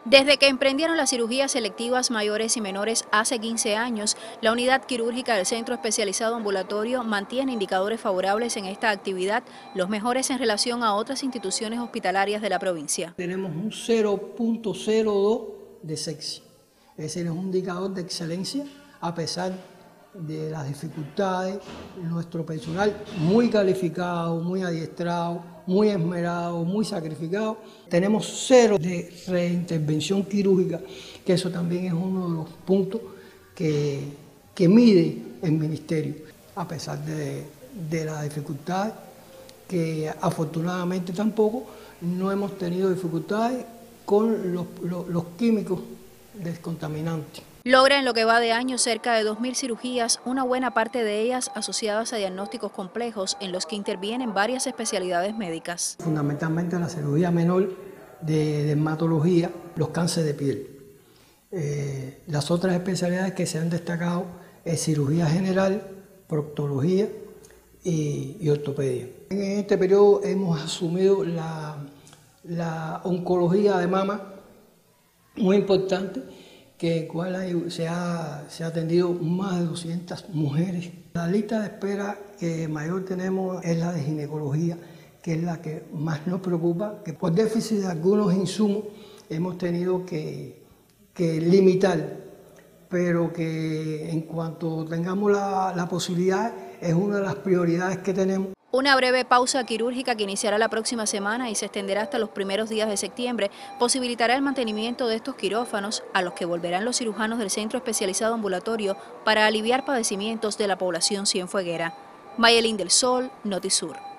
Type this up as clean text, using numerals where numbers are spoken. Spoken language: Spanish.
Desde que emprendieron las cirugías selectivas mayores y menores hace 15 años, la unidad quirúrgica del Centro Especializado Ambulatorio mantiene indicadores favorables en esta actividad, los mejores en relación a otras instituciones hospitalarias de la provincia. Tenemos un 0.02 de sexy, es decir, es un indicador de excelencia a pesar de las dificultades. Nuestro personal muy calificado, muy adiestrado, muy esmerado, muy sacrificado. Tenemos 0 de reintervención quirúrgica, que eso también es uno de los puntos que mide el ministerio, a pesar de las dificultades, que afortunadamente tampoco no hemos tenido dificultades con los químicos descontaminantes. Logra en lo que va de año cerca de 2.000 cirugías, una buena parte de ellas asociadas a diagnósticos complejos en los que intervienen varias especialidades médicas. Fundamentalmente la cirugía menor de dermatología, los cánceres de piel. Las otras especialidades que se han destacado es cirugía general, proctología y ortopedia. En este periodo hemos asumido la oncología de mama, muy importante, que cual se ha atendido más de 200 mujeres. La lista de espera que mayor tenemos es la de ginecología, que es la que más nos preocupa, que por déficit de algunos insumos hemos tenido que limitar, pero que en cuanto tengamos la posibilidad es una de las prioridades que tenemos. Una breve pausa quirúrgica que iniciará la próxima semana y se extenderá hasta los primeros días de septiembre posibilitará el mantenimiento de estos quirófanos a los que volverán los cirujanos del Centro Especializado Ambulatorio para aliviar padecimientos de la población cienfueguera. Mayelín del Sol, Notisur.